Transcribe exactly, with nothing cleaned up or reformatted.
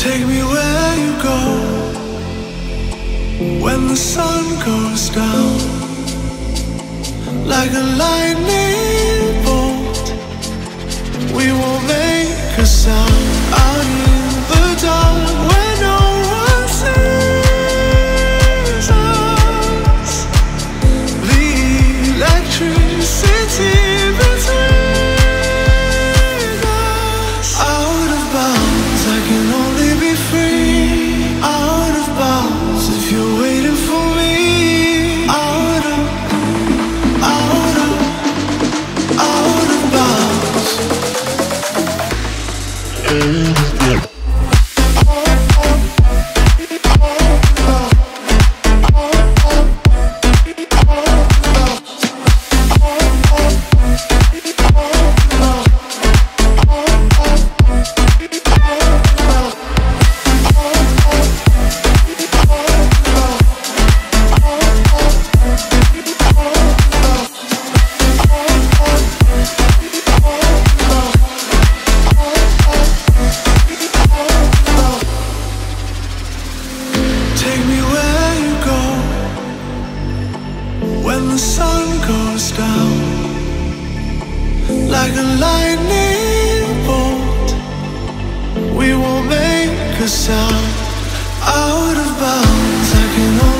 Take me where you go when the sun goes down, like a lightning bolt. We won't make a sound out in the dark where no one sees us. The electricity between us. Out of bounds, I can only be free. Out of bounds, if you're waiting for me. Out of, out of, out of bounds. Take me where you go when the sun goes down, like a lightning bolt. We won't make a sound. Out of bounds, I can only